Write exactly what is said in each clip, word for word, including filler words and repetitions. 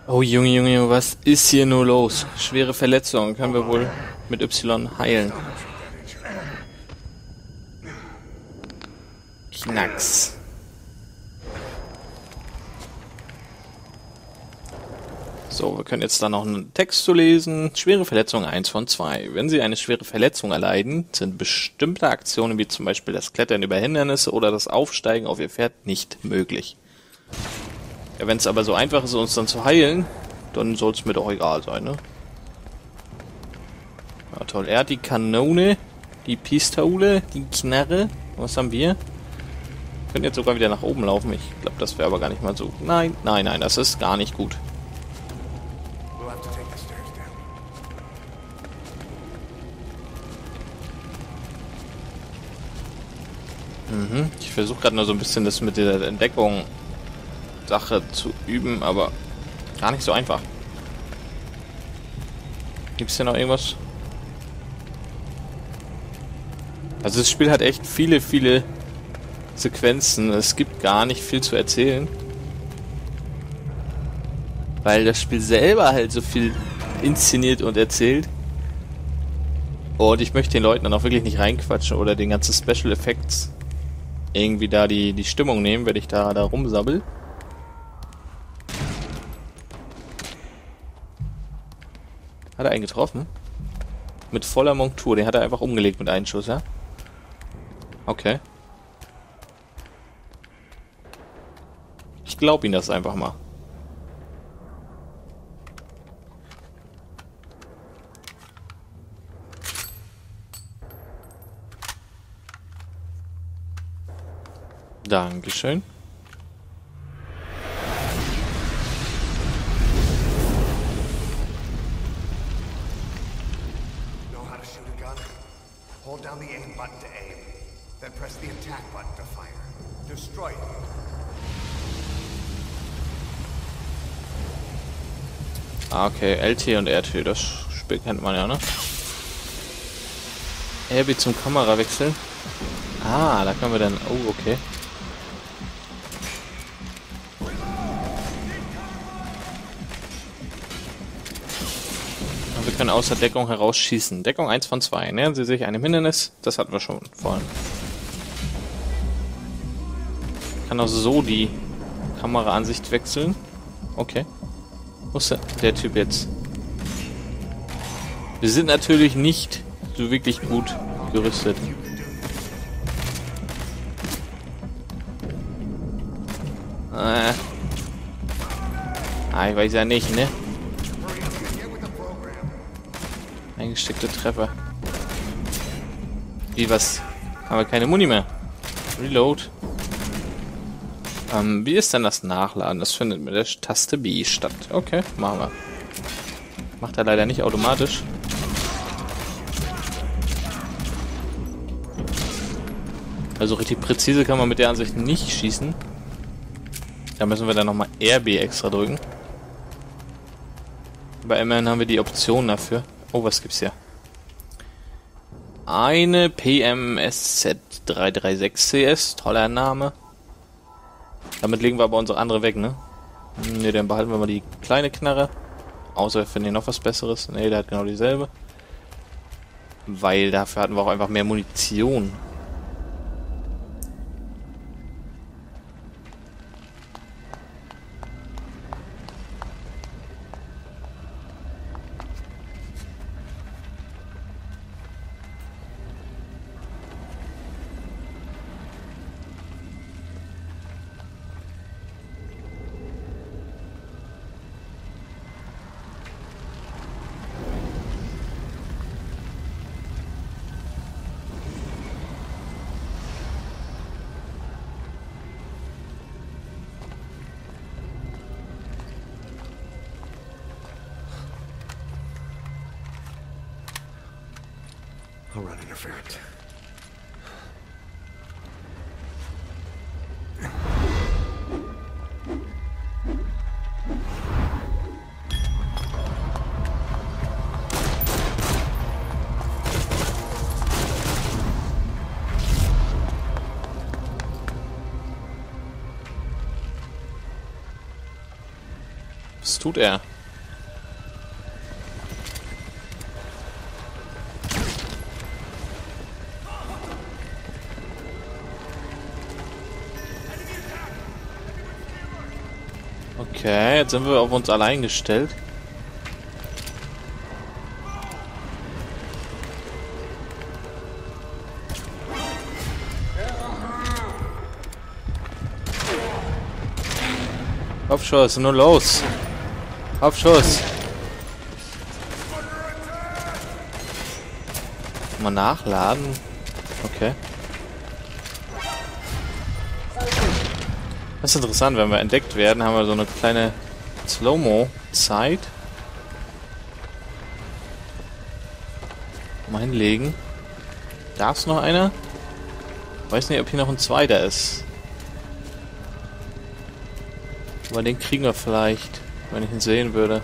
Oh Junge, Junge, Junge, was ist hier nur los? Schwere Verletzungen können wir wohl mit Y heilen. Knacks. So, wir können jetzt da noch einen Text zu lesen. Schwere Verletzung eins von zwei. Wenn Sie eine schwere Verletzung erleiden, sind bestimmte Aktionen wie zum Beispiel das Klettern über Hindernisse oder das Aufsteigen auf Ihr Pferd nicht möglich. Ja, wenn es aber so einfach ist, uns dann zu heilen, dann soll es mir doch egal sein, ne? Ja, toll. Er hat die Kanone, die Pistole, die Knarre. Was haben wir? Wir können jetzt sogar wieder nach oben laufen. Ich glaube, das wäre aber gar nicht mal so... Nein, nein, nein, das ist gar nicht gut. Mhm. Ich versuche gerade nur so ein bisschen das mit der Entdeckung Sache zu üben, aber gar nicht so einfach. Gibt es hier noch irgendwas? Also das Spiel hat echt viele, viele Sequenzen. Es gibt gar nicht viel zu erzählen. Weil das Spiel selber halt so viel inszeniert und erzählt. Und ich möchte den Leuten dann auch wirklich nicht reinquatschen oder den ganzen Special Effects irgendwie da die, die Stimmung nehmen, wenn ich da, da rumsabbel. Hat er einen getroffen? Mit voller Montur. Den hat er einfach umgelegt mit einem Schuss, ja? Okay. Ich glaube ihm das einfach mal. Dankeschön. Know how to shoot a gun? Hold down the aim button to aim. Then press the attack button to fire. Destroy it. Ah, okay. L T und R T, das Spiel kennt man ja, ne? R B zum Kamerawechsel. Ah, da können wir dann... Oh, okay. Und wir können aus der Deckung herausschießen. Deckung eins von zwei. Nähern Sie sich einem Hindernis. Das hatten wir schon vorhin. Ich kann auch so die Kameraansicht wechseln. Okay. Wo ist der, der Typ jetzt? Wir sind natürlich nicht so wirklich gut gerüstet. Äh. Ah, ich weiß ja nicht, ne? Eingesteckte Treffer. Wie, was? Haben wir keine Muni mehr? Reload. Ähm, wie ist denn das Nachladen? Das findet mit der Taste B statt. Okay, machen wir. Macht er leider nicht automatisch. Also richtig präzise kann man mit der Ansicht nicht schießen. Da müssen wir dann nochmal R B extra drücken. Bei immerhin haben wir die Option dafür. Oh, was gibt's hier? Eine P M S Z drei drei sechs C S. Toller Name. Damit legen wir aber unsere andere weg, ne? Ne, dann behalten wir mal die kleine Knarre. Außer wir finden hier noch was Besseres. Ne, der hat genau dieselbe. Weil dafür hatten wir auch einfach mehr Munition. I'll run interference. Was tut er? Okay, jetzt sind wir auf uns allein gestellt. Kopfschuss, nur los. Kopfschuss. Mal nachladen. Okay. Das ist interessant, wenn wir entdeckt werden, haben wir so eine kleine Slow-Mo-Zeit. Mal hinlegen. Da ist noch einer. Weiß nicht, ob hier noch ein zweiter ist. Aber den kriegen wir vielleicht, wenn ich ihn sehen würde.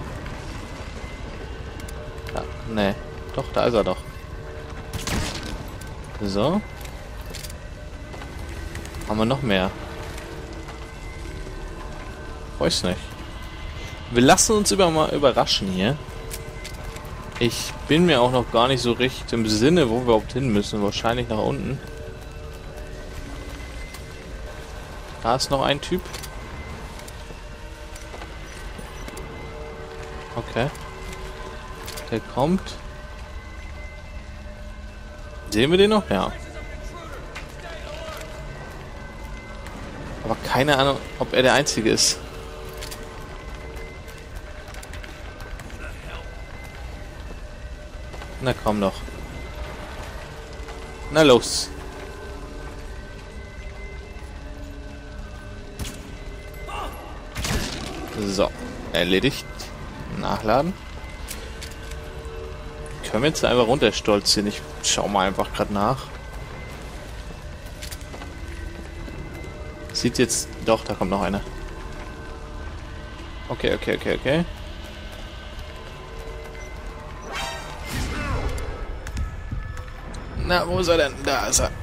Ja, nee. Doch, da ist er doch. So. Haben wir noch mehr? Weiß nicht. Wir lassen uns über mal überraschen hier. Ich bin mir auch noch gar nicht so recht im Sinne, wo wir überhaupt hin müssen. Wahrscheinlich nach unten. Da ist noch ein Typ. Okay. Der kommt. Sehen wir den noch? Ja. Aber keine Ahnung, ob er der Einzige ist. Na komm doch. Na los. So. Erledigt. Nachladen. Können wir jetzt einfach runterstolzieren? Ich schau mal einfach gerade nach. Sieht jetzt... Doch, da kommt noch einer. Okay, okay, okay, okay. Na, wo ist er denn? Da ist er.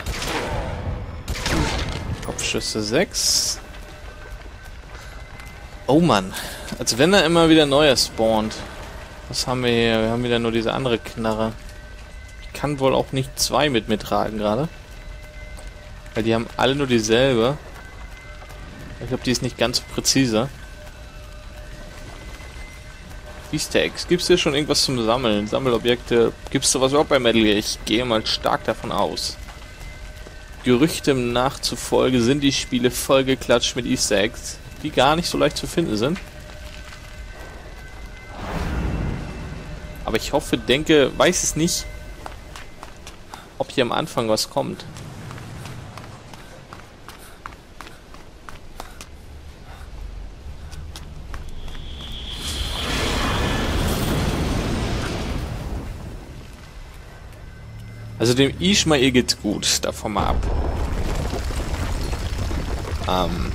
Kopfschüsse sechs. Oh Mann. Als wenn er immer wieder neuer spawnt. Was haben wir hier? Wir haben wieder nur diese andere Knarre. Ich kann wohl auch nicht zwei mit mir tragen gerade. Weil die haben alle nur dieselbe. Ich glaube, die ist nicht ganz so präzise. Easter Eggs. Gibt es hier schon irgendwas zum Sammeln? Sammelobjekte. Gibt es sowas überhaupt bei Metal Gear? Ich gehe mal stark davon aus. Gerüchten nachzufolge sind die Spiele vollgeklatscht mit Easter Eggs, die gar nicht so leicht zu finden sind. Aber ich hoffe, denke, weiß es nicht, ob hier am Anfang was kommt. Also dem Ishmael geht's gut, davon mal ab. Ähm...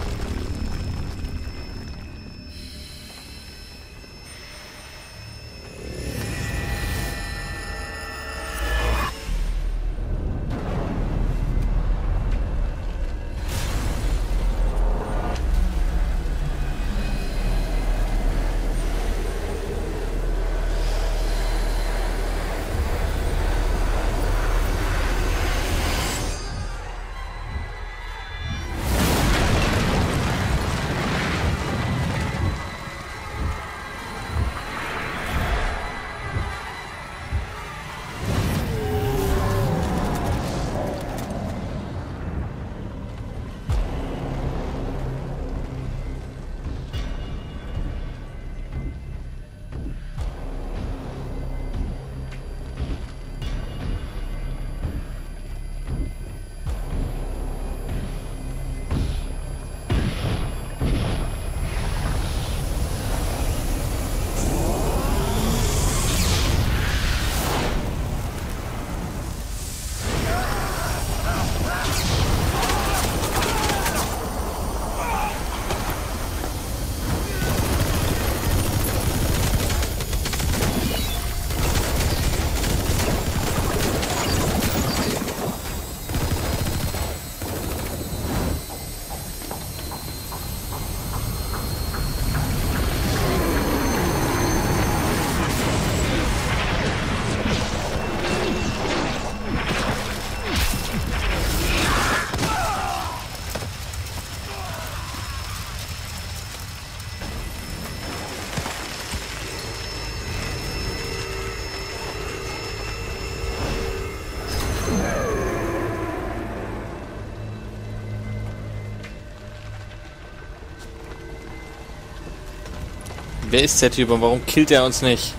Wer ist der Typ und warum killt er uns nicht?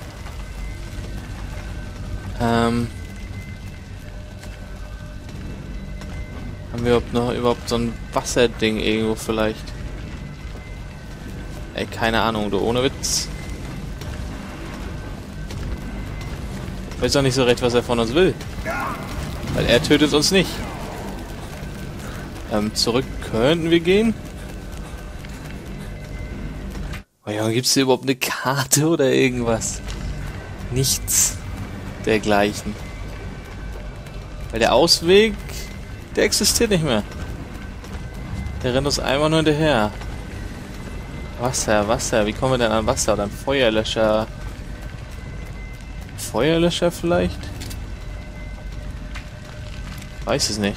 Ähm... Haben wir überhaupt noch überhaupt so ein Wasserding irgendwo vielleicht? Ey, keine Ahnung, du, ohne Witz. Ich weiß auch nicht so recht, was er von uns will. Weil er tötet uns nicht. Ähm, zurück könnten wir gehen. Oh ja, gibt es hier überhaupt eine Karte oder irgendwas? Nichts dergleichen. Weil der Ausweg, der existiert nicht mehr. Der rennt uns einmal nur hinterher. Wasser, Wasser. Wie kommen wir denn an Wasser oder an Feuerlöscher? Feuerlöscher vielleicht? Weiß es nicht.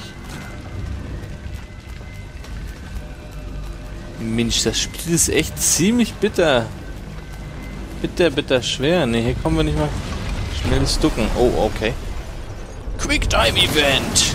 Mensch, das Spiel ist echt ziemlich bitter. Bitter, bitter schwer. Ne, hier kommen wir nicht mal. Schnelles Ducken. Oh, okay. Quicktime Event.